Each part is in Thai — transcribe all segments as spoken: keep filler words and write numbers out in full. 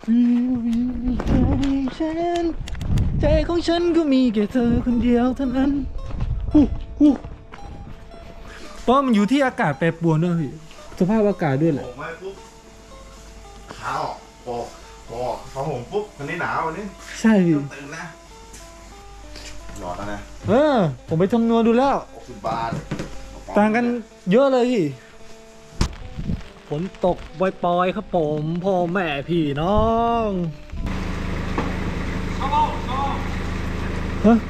ฉันใจของฉันก็มีแค่เธอคนเดียวเท่านั้นฮู้ฮู้เพราะมันอยู่ที่อากาศแปรปรวนด้วยพี่สภาพอากาศด้วยแหละผมไม่ปุ๊บขาออกโปกโปกพอผมปุ๊บวันนี้หนาววันนี้ใช่พี่ตื่นนะหลอดนะเออผมไปคำนวณดูแล้วหกสิบบาทต่างกันเยอะเลยพี่ฝนตกปล่อยๆครับผมพ่อแม่พี่น้องฮะ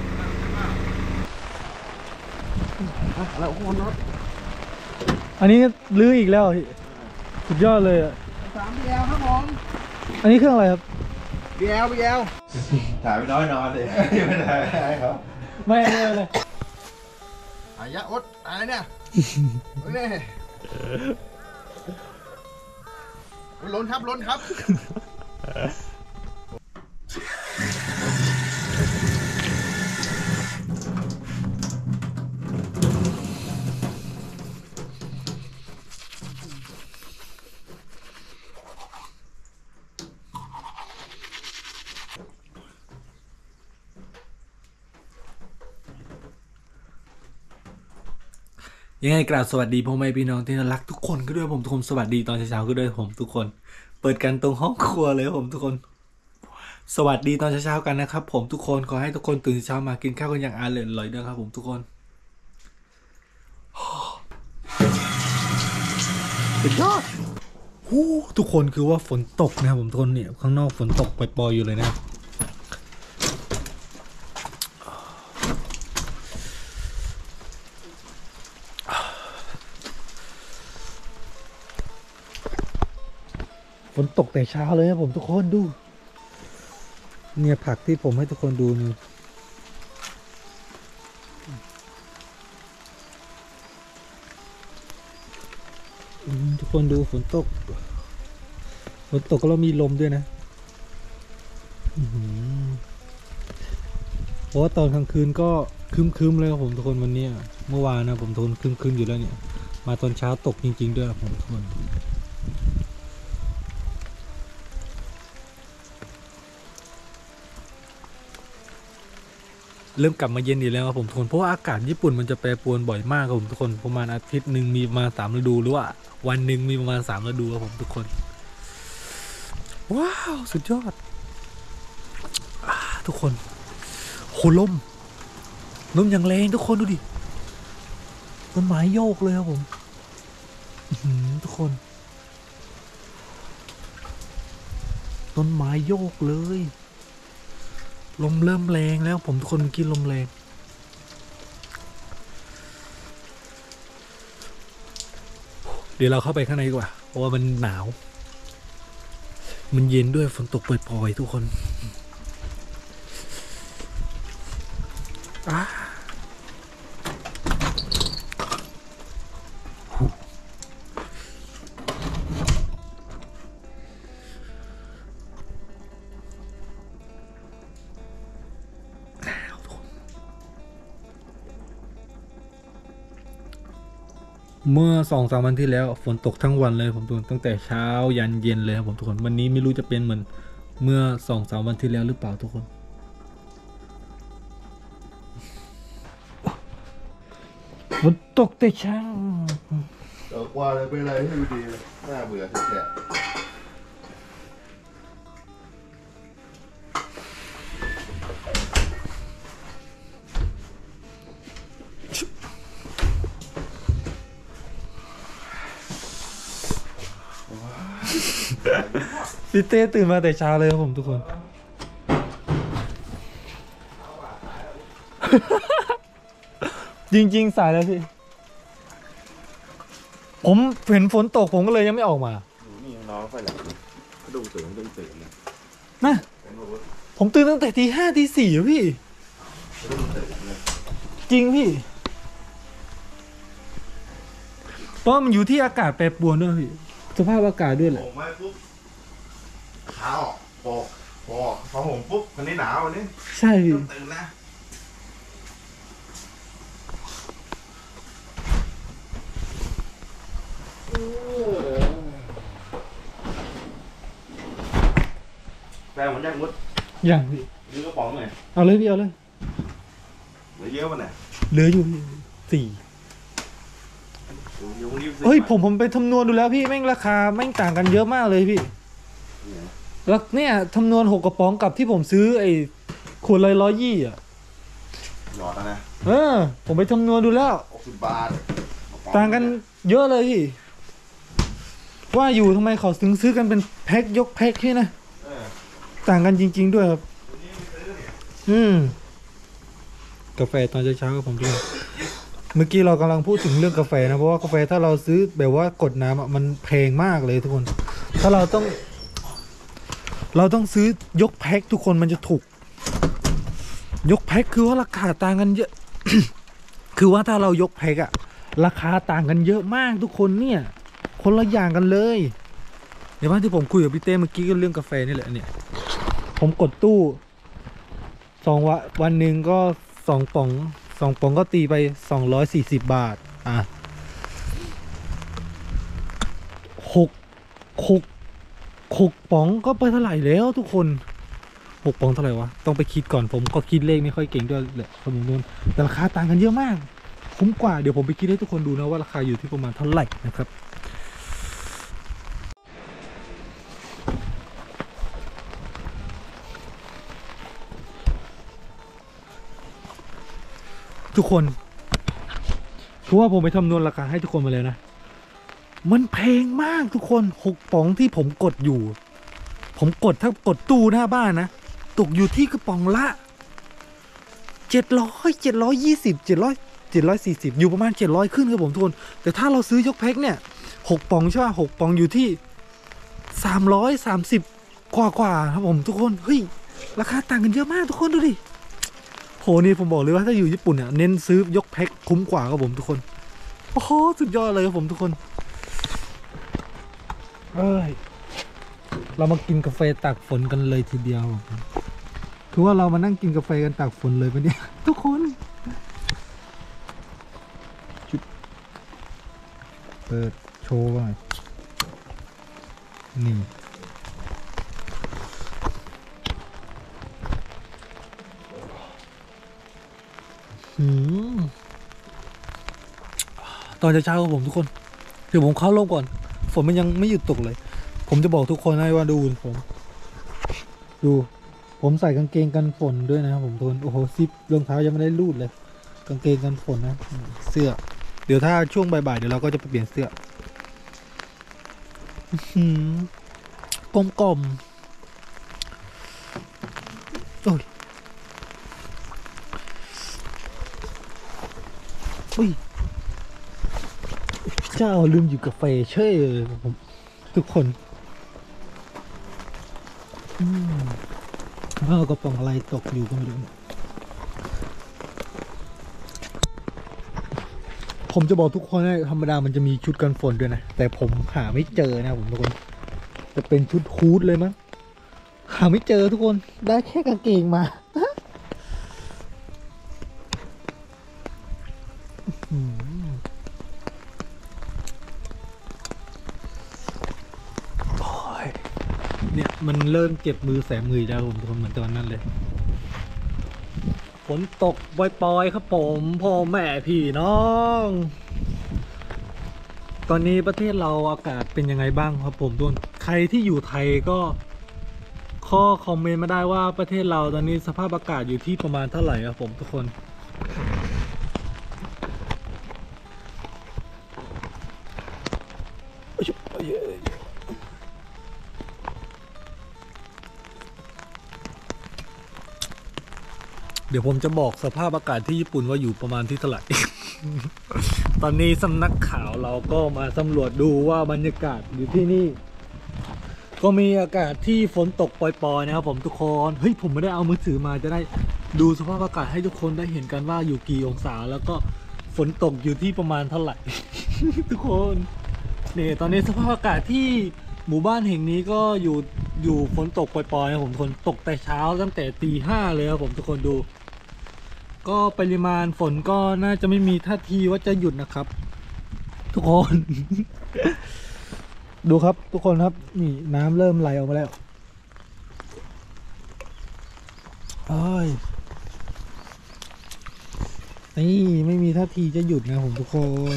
แล้วโคนรถอันนี้ลื้ออีกแล้วพี่สุดยอดเลยอ่ะสามบีแอลครับผมอันนี้เครื่องอะไรครับบีแอลบีแอลถ่ายไปน้อยนอนเลยไม่ได้ครับไม่ไม่เลยอายะอดอะไรเนี่ยนี่ล้นครับล้นครับยังไงกราบสวัสดีพ่อแม่พี่น้องที่รักทุกคนก็ด้วยผมทุกคนสวัสดีตอนเช้าๆก็ด้วยผมทุกคนเปิดกันตรงห้องครัวเลยผมทุกคนสวัสดีตอนเช้าๆกันนะครับผมทุกคนขอให้ทุกคนตื่นเช้ามากินข้าวกันอย่างอร่อยด้วยครับผมทุกคนสุดยอดทุกคนคือว่าฝนตกนะครับผมทุกคนเนี่ยข้างนอกฝนตกปล่อยๆอยู่เลยนะฝนตกแต่เช้าเลยนะผมทุกคนดูเนี่ยผักที่ผมให้ทุกคนดูนี่ทุกคนดูฝนตกฝนตกก็เรามีลมด้วยนะเพราะว่าตอนกลางคืนก็คึมๆเลยครับผมทุกคนวันนี้เมื่อวานนะผมทนคึมๆอยู่แล้วเนี่ยมาตอนเช้าตกจริงๆด้วยผมทุกคนเริ่มกลับมาเย็นอีกแล้วครับผมทุกคนเพราะว่าอากาศญี่ปุ่นมันจะแปรปรวนบ่อยมากครับผมทุกคนประมาณอาทิตย์หนึ่งมีมาสามฤดูหรือว่าวันหนึ่งมีประมาณสามฤดูครับผมทุกคนว้าวสุดยอดทุกคนโหลมลมอย่างแรงทุกคนดูดิต้นไม้โยกเลยครับผมทุกคนต้นไม้โยกเลยลมเริ่มแรงแล้วผมทุกคนกินลมแรงเดี๋ยวเราเข้าไปข้างในดีกว่าเพราะว่ามันหนาวมันเย็นด้วยฝนตกปล่อยๆทุกคนเมื่อสองสามวันที่แล้วฝนตกทั้งวันเลยผมทุกคนตั้งแต่เช้ายันเย็นเลยครับผมทุกคนวันนี้ไม่รู้จะเป็นเหมือนเมื่อสองสามวันที่แล้วหรือเปล่าทุกคนฝนตกแต่เช้าเออว่าเลยเป็นอะไรให้ดูดีน่าเบื่อแท้พี่เต้ตื่นมาแต่เช้าเลยครับผมทุกคนจริงๆสายแล้วพี่ผมเห็นฝนตกผมก็เลยยังไม่ออกมานี่น้องค่อยหลับกระดูกตื่นตื่นตื่นนะผมตื่นตั้งแต่ตีห้าตีสี่พี่จริงพี่เพราะมันอยู่ที่อากาศแปรปรวนด้วยพี่สภาพอากาศด้วยแหละผมไม่ปุ๊บขาออกโปกโปกพอผมปุ๊บวันนี้หนาววันนี้ใช่พี่ตื่นนะแฟนผมยังมุดอย่างพี่ยืมกระป๋องหน่อยเอาเลยพี่เอาเลยเหลือเยอะป่ะเนี่ยเหลืออยู่สี่เดี๋ยววันนี้ซื้อเฮ้ยผมผมไปคำนวณดูแล้วพี่แม่งราคาแม่งต่างกันเยอะมากเลยพี่แล้วเนี่ยคำนวณหกกระป๋องกับที่ผมซื้อไอ้ขวดละร้อยยี่อ่ะหยอดนะนะเออผมไปคำนวณดูแล้วหกสิบบาทต่างกันเยอะเลยพี่ว่าอยู่ทำไมเขาถึงซื้อกันเป็นแพ็คยกแพ็คพี่นะเออต่างกันจริง ๆ ด้วยครับวันนี้ไม่ซื้อเนี่ยอืมกาแฟตอนเช้าๆกับผมด้วยเมื่อกี้เรากำลังพูดถึงเรื่องกาแฟนะเพราะว่ากาแฟถ้าเราซื้อแบบว่ากดน้ำอ่ะมันแพงมากเลยทุกคน ถ้าเราต้อง เราต้องซื้อยกแพ็คทุกคนมันจะถูก ยกแพ็คคือว่าราคาต่างกันเยอะ คือว่าถ้าเรายกแพ็คอะราคาต่างกันเยอะมากทุกคนเนี่ย คนละอย่างกันเลยเดี๋ยวว่าที่ผมคุยกับพี่เต้เมื่อกี้ก็เรื่องกาแฟนี่แหละเนี่ยผมกดตู้สองวันวันหนึ่งก็สองป๋องสองป๋องก็ตีไปสองร้อยสี่สิบบาทอ่ะหกหกหกป๋องก็ไปเท่าไหร่แล้วทุกคนหกป๋องเท่าไหร่วะต้องไปคิดก่อนผมก็คิดเลขไม่ค่อยเก่งด้วยแหละสมมตินู้นแต่ราคาต่างกันเยอะมากคุ้มกว่าเดี๋ยวผมไปคิดให้ทุกคนดูนะว่าราคาอยู่ที่ประมาณเท่าไหร่นะครับทุกคนคือว่าผมไปคำนวณราคาให้ทุกคนมาเลยนะมันแพงมากทุกคนหกป๋องที่ผมกดอยู่ผมกดถ้ากดตู้หน้าบ้านนะตกอยู่ที่กระป๋องละเจ็ดร้อยเจ็ดร้อยยี่สิบเจ็ดร้อยเจ็ดร้อยสี่สิบอยู่ประมาณเจ็ดร้อยขึ้นครับผมทุกคนแต่ถ้าเราซื้อยกแพ็คเนี่ยหกป๋องใช่ป่ะหกป๋องอยู่ที่สามร้อยสามสิบกว่ากว่าครับผมทุกคนเฮ้ยราคาต่างกันเยอะมากทุกคนดูดิโหนี่ผมบอกเลยว่าถ้าอยู่ญี่ปุ่นเนี่ยเน้นซื้อยกแพ็คคุ้มกว่าครับผมทุกคนโอ้โหสุดยอดเลยครับผมทุกคนเอ้ยเรามากินกาแฟตากฝนกันเลยทีเดียวคือว่าเรามานั่งกินกาแฟกันตากฝนเลยปะเนี่ยทุกคนจุดเปิดโชว์หน่อยนี่หืมตอนเช้าๆครับผมทุกคนเดี๋ยวผมเข้าร่มก่อนฝนมันยังไม่หยุดตกเลยผมจะบอกทุกคนให้ว่าดูผมดูผมใส่กางเกงกันฝนด้วยนะครับผมทุกคนโอ้โหซิปรองเท้ายังไม่ได้รูดเลยกางเกงกันฝนนะเสื้อเดี๋ยวถ้าช่วงบ่ายๆเดี๋ยวเราก็จะไปเปลี่ยนเสื้อกลมกลมโอ้ยอุ้ยเจ้าลืมอยู่กาแฟเช่เลยผมทุกคนอืมว่ากระป๋องอะไรตกอยู่ก็ไม่รู้ผมจะบอกทุกคนนะธรรมดามันจะมีชุดกันฝนด้วยนะแต่ผมหาไม่เจอนะผมทุกคนจะเป็นชุดฮู้ดเลยมั้งหาไม่เจอทุกคนได้แค่กางเกงมาเนี่ยมันเริ่มเจ็บมือแสบมือแล้วผมทุกคนเหมือนตอนนั้นเลยฝนตกปล่อยๆครับผมพ่อแม่พี่น้องตอนนี้ประเทศเราอากาศเป็นยังไงบ้างครับผมทุกคนใครที่อยู่ไทยก็ข้อคอมเมนต์มาได้ว่าประเทศเราตอนนี้สภาพอากาศอยู่ที่ประมาณเท่าไหร่ครับผมทุกคนเดี๋ยวผมจะบอกสภาพอากาศที่ญี่ปุ่นว่าอยู่ประมาณที่เท่าไหร่ ตอนนี้สำนักข่าวเราก็มาสำรวจดูว่าบรรยากาศอยู่ที่นี่ก็มีอากาศที่ฝนตกปล่อยๆนะครับผมทุกคนเฮ้ยผมไม่ได้เอามือถือมาจะได้ดูสภาพอากาศให้ทุกคนได้เห็นกันว่าอยู่กี่องศาแล้วก็ฝนตกอยู่ที่ประมาณเท่าไหร่ ทุกคนนี่ตอนนี้สภาพอากาศที่หมู่บ้านแห่งนี้ก็อยู่อยู่ฝนตกปล่อยๆนะผมทุกคนตกแต่เช้าตั้งแต่ตีห้าเลยครับผมทุกคนดูก็ปริมาณฝนก็น่าจะไม่มีท่าทีว่าจะหยุดนะครับทุกคน ดูครับทุกคนครับนี่น้ำเริ่มไหลออกมาแล้วโอ้ยนี่ไม่มีท่าทีจะหยุดนะผมทุกคน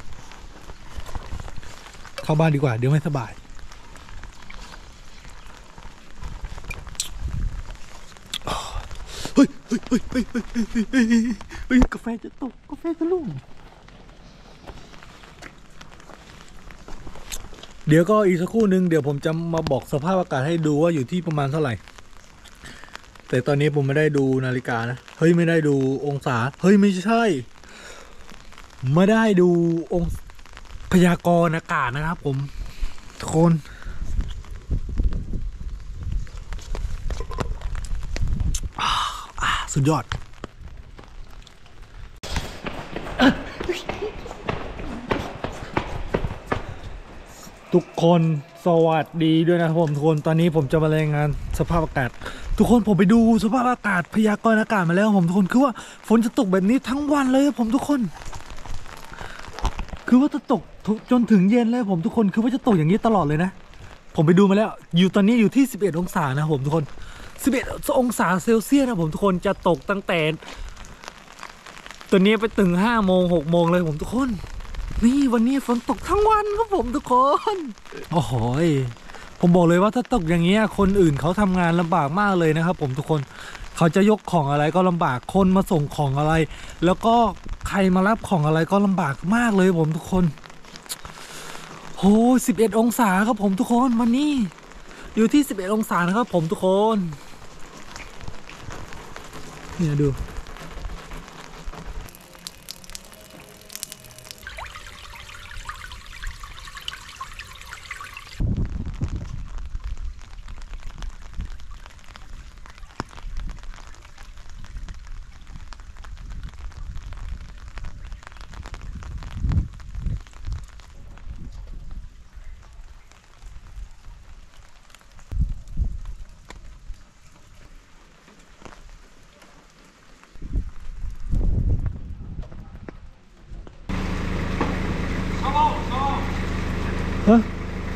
เข้าบ้านดีกว่าเดี๋ยวไม่สบายเฮ้ยเฮ้ยเฮ้ยเฮ้ยเฮ้ยเฮ้ยเฮ้ยกาแฟจะตกกาแฟจะลุ่มเดี๋ยวก็อีกสักครู่หนึ่งเดี๋ยวผมจะมาบอกสภาพอากาศให้ดูว่าอยู่ที่ประมาณเท่าไหร่แต่ตอนนี้ผมไม่ได้ดูนาฬิกานะเฮ้ยไม่ได้ดูองศาเฮ้ยไม่ใช่ไม่ได้ดูองศาพยากรณ์อากาศนะครับผมทุกคนสุดยอดทุกคนสวัสดีด้วยนะครับผมทุกคนตอนนี้ผมจะมารายงานสภาพอากาศทุกคนผมไปดูสภาพอากาศพยากรณ์อากาศมาแล้วผมทุกคนคือว่าฝนจะตกแบบนี้ทั้งวันเลยผมทุกคนคือว่าจะตกจนถึงเย็นเลยผมทุกคนคือว่าจะตกอย่างนี้ตลอดเลยนะผมไปดูมาแล้วอยู่ตอนนี้อยู่ที่สิบเอ็ดองศานะผมทุกคนสิบเอ็ดองศาเซลเซียสนะผมทุกคนจะตกตั้งแต่ตอนนี้ไปถึงห้าโมงหกโมงเลยผมทุกคนนี่วันนี้ฝนตกทั้งวันครับผมทุกคนโอ้โหผมบอกเลยว่าถ้าตกอย่างเงี้ยคนอื่นเขาทำงานลำบากมากเลยนะครับผมทุกคนเขาจะยกของอะไรก็ลำบากคนมาส่งของอะไรแล้วก็ใครมารับของอะไรก็ลำบากมากเลยผมทุกคนโหสิบเอ็ดองศาครับผมทุกคนวันนี้อยู่ที่สิบเอ็ดองศานะครับผมทุกคนเนี่ยดูฮะ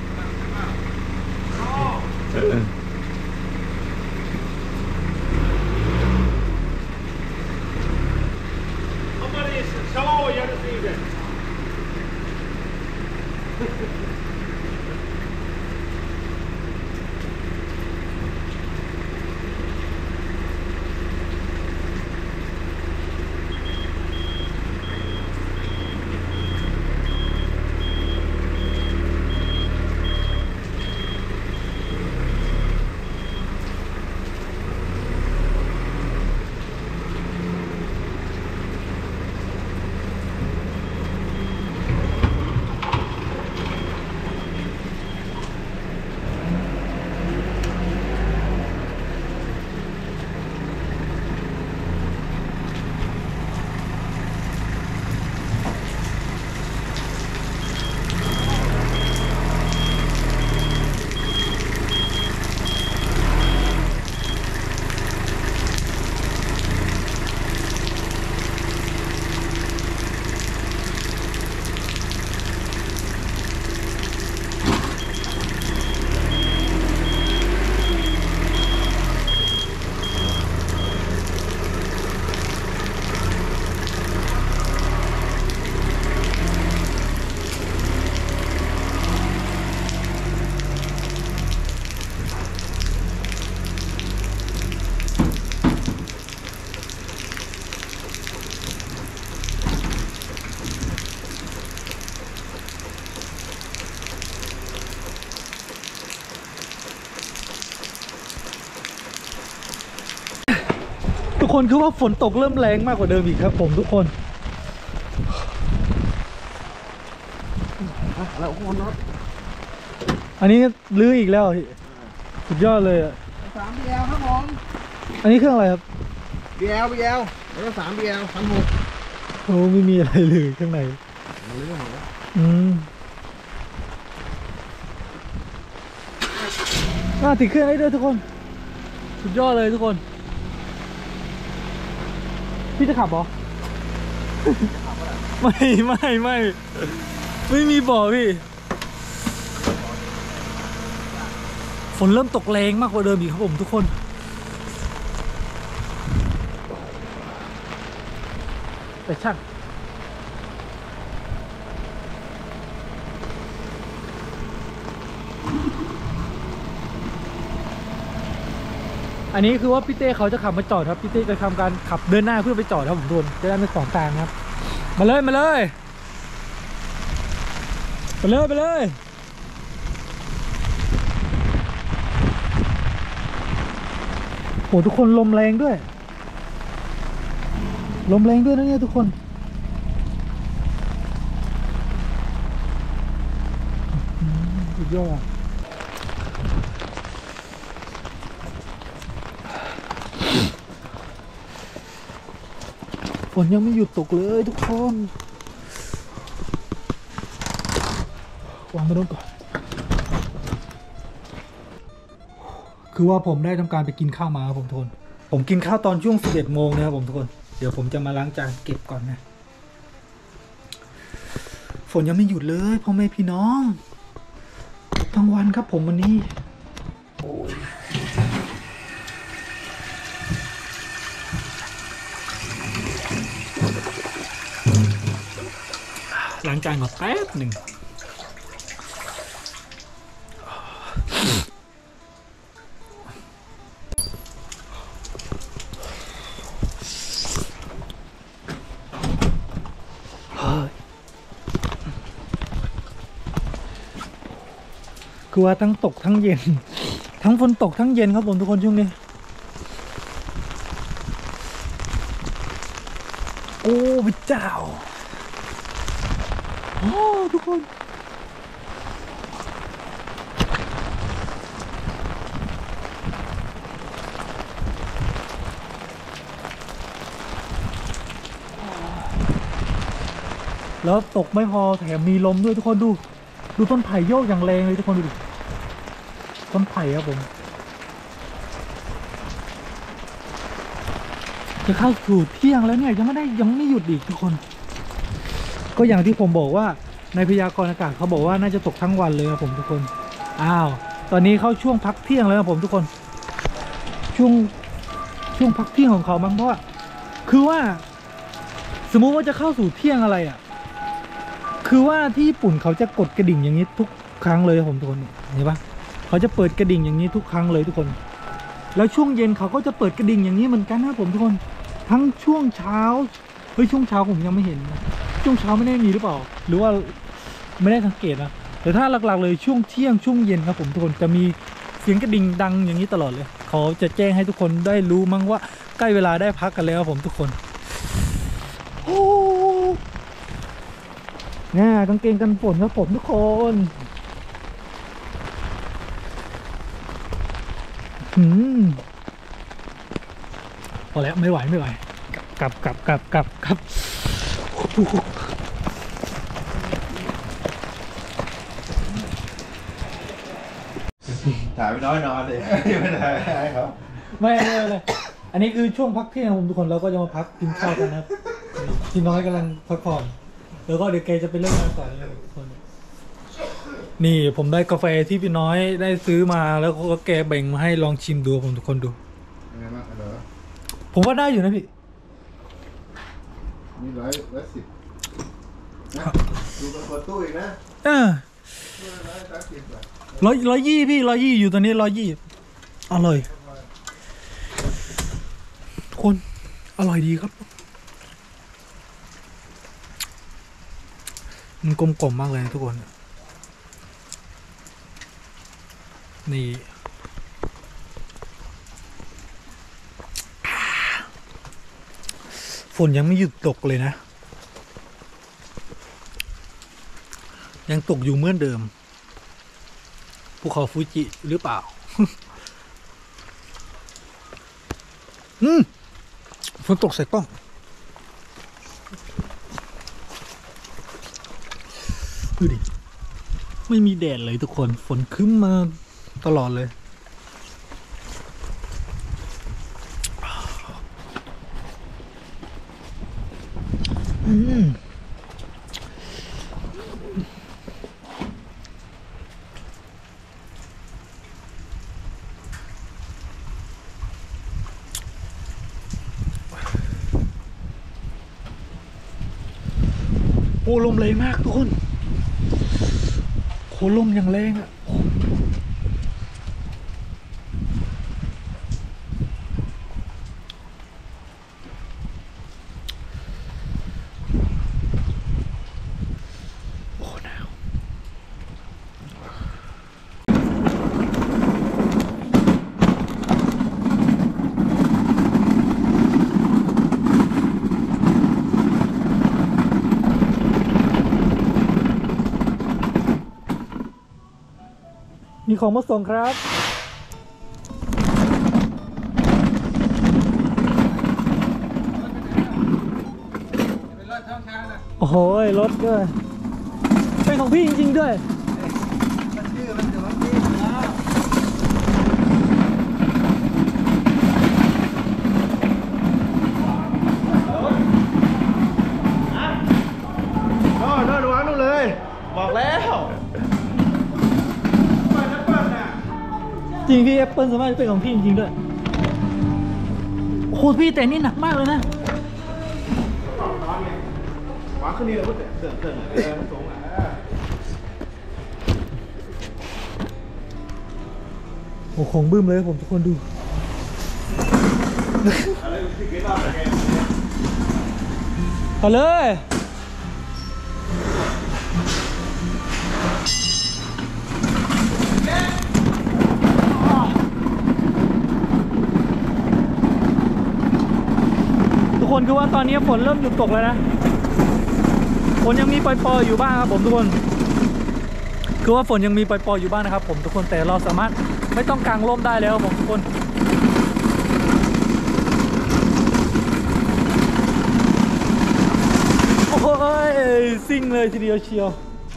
ทุกคนคือว่าฝนตกเริ่มแรงมากกว่าเดิมอีกครับผมทุกคนแล้วคนน็อตอันนี้ลื้ออีกแล้วสุดยอดเลยอ่ะสามบีเอลครับผมอันนี้เครื่องอะไรครับบีเอลบีเอลแล้วก็สามบีเอลพันหกโอ้ไม่มีอะไรเลยข้างในลื้อหมดแล้วอืมน่าติดเครื่องได้ด้วยทุกคนสุดยอดเลยทุกคนพี่จะขับเหรอไม่ไม่ไม่ไม่มีบ่อพี่ฝนเริ่มตกแรงมากกว่าเดิมอีกครับผมทุกคนแต่ช่างอันนี้คือว่าพี่เต้เขาจะขับมาจอดครับพี่เต้จะทำการขับเดินหน้าเพื่อไปจอดครับผมโดนจะได้ไม่ขวางทางครับมาเลยมาเลยไปเลยไปเลยโอ้ทุกคนลมแรงด้วยลมแรงด้วยนะเนี่ยทุกคนสุดยอดฝนยังไม่หยุดตกเลยทุกคนวางมาโดนก่อนคือว่าผมได้ทำการไปกินข้าวมาครับผมทุกคนผมกินข้าวตอนช่วงสิบเอ็ดโมงนะครับผมทุกคนเดี๋ยวผมจะมาล้างจานเก็บก่อนนะฝนยังไม่หยุดเลยพ่อแม่พี่น้องทั้งวันครับผมวันนี้ล้างจานก่อนแป๊บหนึ่งคือว่าทั้งตกทั้งเย็นทั้งฝนตกทั้งเย็นครับผมทุกคนช่วงนี้โอ้พระเจ้าโอ้ทุกคนแล้วตกไม่พอแถมมีลมด้วยทุกคนดูดูต้นไผ่โยกอย่างแรงเลยทุกคนดูดิต้นไผ่ครับผมจะเข้าสู่เที่ยงแล้วเนี่ยยังไม่ได้ยังไม่หยุดอีกทุกคนก็อย่างที่ผมบอกว่าในพยากรณ์อากาศเขาบอกว่าน่าจะตกทั้งวันเลยครับผมทุกคนอ้าวตอนนี้เข้าช่วงพักเที่ยงแล้วครับผมทุกคนช่วงช่วงพักเที่ยงของเขามั้งเพราะว่าคือว่าสมมุติว่าจะเข้าสู่เที่ยงอะไรอ่ะคือว่าที่ญี่ปุ่นเขาจะกดกระดิ่งอย่างนี้ทุกครั้งเลยผมทุกคนเห็นปะเขาจะเปิดกระดิ่งอย่างนี้ทุกครั้งเลยทุกคนแล้วช่วงเย็นเขาก็จะเปิดกระดิ่งอย่างนี้เหมือนกันนะผมทุกคนทั้งช่วงเช้าเฮ้ยช่วงเช้าผมยังไม่เห็นนะช่วงเช้าไม่ได้มีหรือเปล่าหรือว่าไม่ได้สังเกตนะแต่ถ้าหลักๆเลยช่วงเที่ยงช่วงเย็นครับผมทุกคนจะมีเสียงกระดิ่งดังอย่างนี้ตลอดเลยเขาจะแจ้งให้ทุกคนได้รู้มั้งว่าใกล้เวลาได้พักกันแล้วครับผมทุกคนโอ้เนี่ยกางเกงกันฝนครับผมทุกคนอืมพอแล้วไม่ไหวไม่ไหวกลับกลับกลับกลับกลับถ่ายไปน้อยนอนเลยไม่ได้ครับไม่ไม่เลยอันนี้คือช่วงพักเที่ยงผมทุกคนเราก็จะมาพักกินข้าวกันนะครับพี่น้อยกำลังพักผ่อนแล้วก็เดี๋ยวแกจะไปเล่นงานต่อเลยทุกคนนี่ผมได้กาแฟที่พี่น้อยได้ซื้อมาแล้วก็แกแบ่งมาให้ลองชิมดูผมทุกคนดูยังไงบ้างเหรอผมว่าได้อยู่นะพี่มีร้อยร้อยสิบนะดูกระเป๋าตู้อีกนะเออร้อยร้อยยี่พี่ร้อยยี่อยู่ตอนนี้ร้อยยี่อร่อยคนอร่อยดีครับมันกลมกล่อมมากเลยทุกคนนี่ฝนยังไม่หยุดตกเลยนะยังตกอยู่เหมือนเดิมภูเขาฟูจิหรือเปล่า อืมฝนตกใส่กล้องดูดิไม่มีแดดเลยทุกคนฝนครึ้มมาตลอดเลยอืมลมแรงมากทุกคนโคลมอย่างแรงอ่ะมีของมาส่งครับโอ้โหรถด้วยเป็นของพี่จริงๆด้วยโน่นโน่นวางนู่นเลยบอกแล้วจริงพี่แอปเปิลสามารถเป็นของพี่จริงๆด้วยโอ้โหพี่แต่นี่หนักมากเลยนะวางขึ้นนี่เลยก็เสื่อมเสื่อมเออมันสูงอ่ะโอ้ของบึ้มเลยผมทุกคนดูเอาเลยทุกคนคือว่าตอนนี้ฝนเริ่มหยุดตกแล้วนะฝนยังมีปล่อยๆอยู่บ้างครับผมทุกคนคือว่าฝนยังมีปล่อยๆอยู่บ้างนะครับผมทุกคนแต่เราสามารถไม่ต้องกางร่มได้แล้วผมทุกคนโอ้ยซิ่งเลยทีเดียวเชียว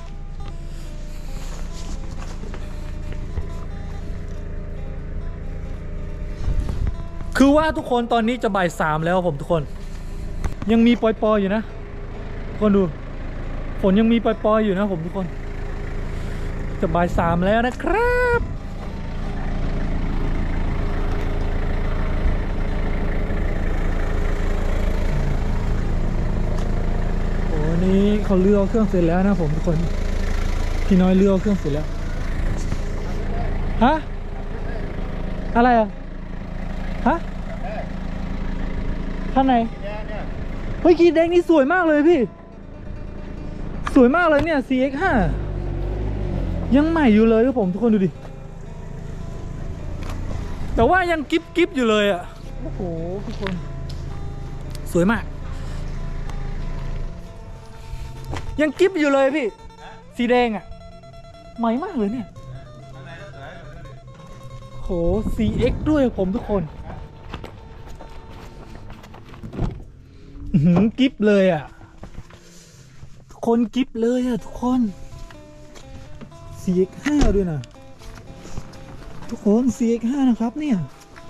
คือว่าทุกคนตอนนี้จะบ่ายสามแล้วผมทุกคนยังมีปล่อยๆอยู่นะทุกคนดูฝนยังมีปล่อยๆอยู่นะผมทุกคนจะบ่ายสามแล้วนะครับโอ้นี่เขาเลือกเครื่องเสร็จแล้วนะผมทุกคนพี่น้อยเลือกเครื่องเสร็จแล้วฮะอะไรอ่ะฮะข้างในเฮ้ยกีแดงนี่สวยมากเลยพี่สวยมากเลยเนี่ย ซี เอ็กซ์ ห้า ยังใหม่อยู่เลยครับผมทุกคนดูดิแต่ว่ายังกิ๊บกิ๊บอยู่เลยอ่ะโอ้โหทุกคนสวยมากยังกิ๊บอยู่เลยพี่สีแดงอ่ะใหม่มากเลยเนี่ยโห ซี เอ็กซ์ ด้วยผมทุกคนหืมกิ๊บเลยอ่ะทุกคนกิ๊บเลยอ่ะทุกคน ซี เอ็กซ์ ห้า ด้วยนะทุกคน ซี เอ็กซ์ ห้า นะครับเนี่ย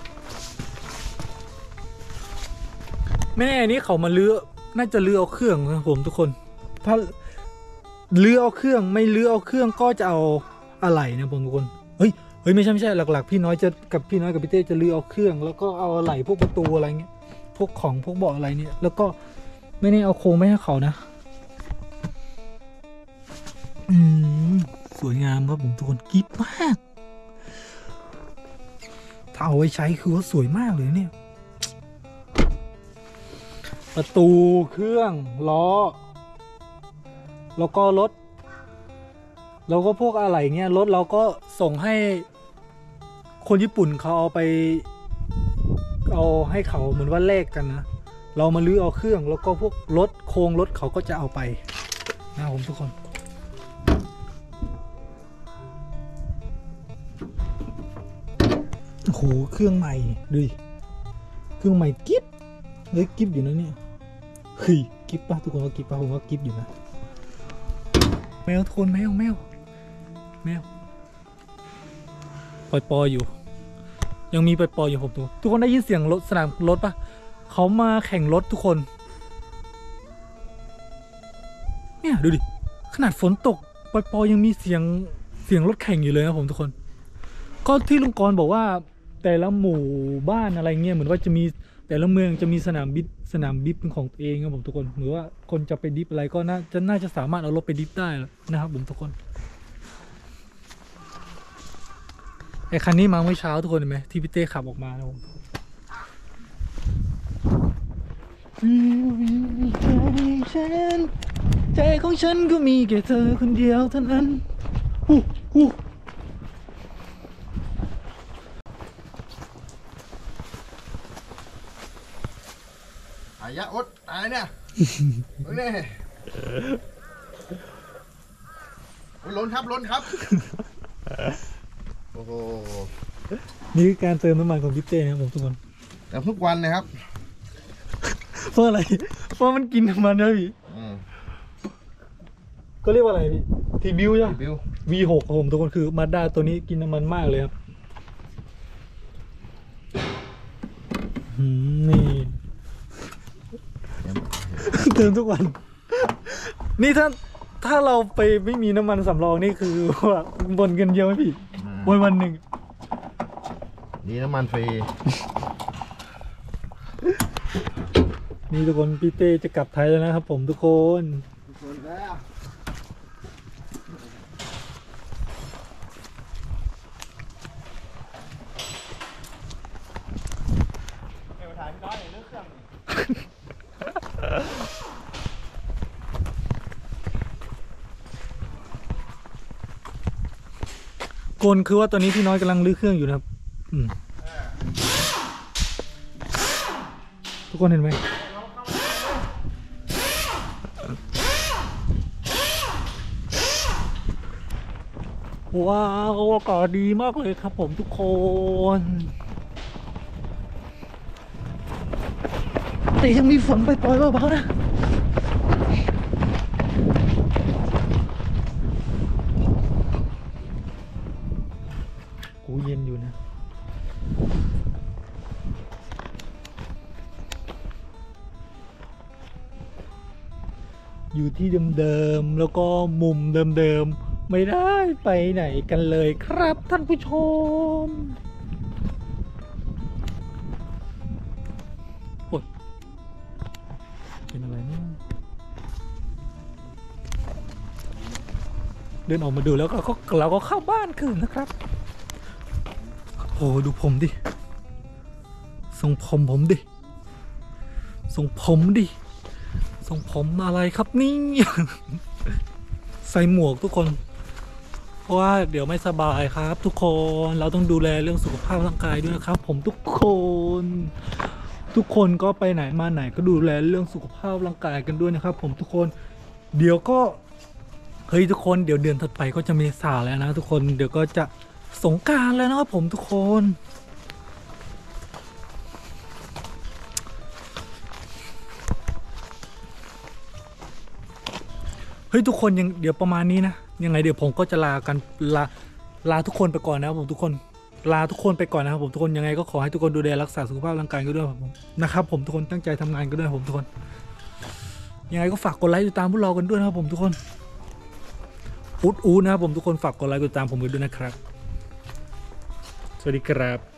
ไม่แน่นี้เขามาลื้อน่าจะลื้อเอาเครื่องนะผมทุกคนถ้าลื้อเอาเครื่องไม่ลื้อเอาเครื่องก็จะเอาอะไรนะผมทุกคนเฮ้ยเฮ้ยไม่ใช่ไม่ใช่หลักๆพี่น้อยจะกับพี่น้อยกับพี่เต้จะลื้อเอาเครื่องแล้วก็เอาอะไรพวกประตูอะไรเงี้ยพวกของพวกเบาะอะไรเนี่ยแล้วก็ไม่ได้เอาโครงไม่ให้เขานะอืมสวยงามครับผมทุกคนกิ๊บมากถ้าเอาไว้ใช้คือว่าสวยมากเลยเนี่ยประตูเครื่องล้อแล้วก็รถแล้วก็พวกอะไรเงี้ยรถเราก็ส่งให้คนญี่ปุ่นเขาเอาไปเอาให้เขาเหมือนว่าแลกกันนะเรามาลื้อเอาเครื่องแล้วก็พวกรถโครงรถเขาก็จะเอาไปนะผมทุกคนโอ้โหเครื่องใหม่ดูเครื่องใหม่กิ๊บเลยกิ๊บอยู่นะเนี่ยเฮ้ยกิ๊บป่ะทุกคนว่ากิ๊บป่ะผมว่ากิ๊บอยู่นะแมวทุกคนแมวแมวแมวปล่อยปอยอยู่ยังมีปล่อยปอยอยู่ผมทุกทุกคนได้ยินเสียงรถสนามรถป่ะเขามาแข่งรถทุกคนเนี่ยดูดิขนาดฝนตกปล่อยปอยยังมีเสียงเสียงรถแข่งอยู่เลยนะผมทุกคนก็ที่ลุงกรบอกว่าแต่ละหมู่บ้านอะไรเงี้ยเหมือนว่าจะมีแต่ละเมืองจะมีสนามบินสนามบินเป็นของตัวเองครับผมทุกคนหรือว่าคนจะไปดิฟอะไรก็น่าจะน่าจะสามารถเอารถไปดิฟได้นะครับผมทุกคนไอ้คันนี้มาเมื่อเช้าทุกคนเห็นไหมที่พี่เต้ขับออกมานะผมใจของฉันก็มีแค่เธอคนเดียวเท่านั้นฮู้ฮู้อายะอดตายเนี่ยเฮ้ยเนี่ยโอ้ยล้นครับล้นครับโอ้โหนี่คือการเติมน้ำมันของพี่เต้นะครับผมทุกคนแต่ทุกวันนะครับเพราะอะไรเพราะมันกินน้ำมันนะพี่อืมก็เรียกว่าอะไรพี่ทีบิวใช่ไหมบิววี หก ครับผมทุกคนคือมาด้าตัวนี้กินน้ำมันมากเลยครับอืมนี่ เติมทุกวัน นี่ถ้าถ้าเราไปไม่มีน้ำมันสำรองนี่คือว่าบ่นกันเยอะไหมพี่วันวันหนึ่งนี่น้ำมันฟรีนี่ทุกคนพี่เต้จะกลับไทยแล้วนะครับผมทุกคนคนแล้วโกนคือว่าตอนนี้พี่น้อยกำลังลื้อเครื่องอยู่นะครับอืมทุกคนเห็นไหมว้าวอากาศดีมากเลยครับผมทุกคนแต่ยังมีฝนไปปล่อยๆเบาๆนะโอ้เย็นอยู่นะอยู่ที่เดิมๆแล้วก็มุมเดิมๆไม่ได้ไปไหนกันเลยครับท่านผู้ชมโอ๊ยเป็นอะไรเนี่ยเดินออกมาดูแล้วก็เราก็เข้าบ้านคืนนะครับโอ้ดูผมดิทรงผมผมดิทรงผมดิทรงผมอะไรครับนี่ ใส่หมวกทุกคนเพราะว่าเดี๋ยวไม่สบายครับทุกคนเราต้องดูแลเรื่องสุขภาพร่างกายด้วยนะครับ ผมทุกคนทุกคนก็ไปไหนมาไหนก็ดูแลเรื่องสุขภาพร่างกายกันด้วยนะครับ ผมทุกคนเดี๋ยวก็เฮ้ยทุกคนเดี๋ยวเดือนถัดไปก็จะเมษาแล้วนะทุกคนเดี๋ยวก็จะสงกรานต์แล้วนะครับผมทุกคนเฮ้ยทุกคนยังเดี๋ยวประมาณนี้นะยังไงเดี๋ยวผมก็จะลากันลาลาทุกคนไปก่อนนะครับผมทุกคนลาทุกคนไปก่อนนะครับผมทุกคนยังไงก็ขอให้ทุกคนดูแลรักษาสุขภาพร่างกายกันด้วยผมนะครับผมทุกคนตั้งใจทำงานกันด้วยผมทุกคนยังไงก็ฝากกดไลค์ติดตามพวกเรากันด้วยนะครับผมทุกคนอุดอูนะครับผมทุกคนฝากกดไลค์กดติดตามผมกันด้วยนะครับสวัสดีครับ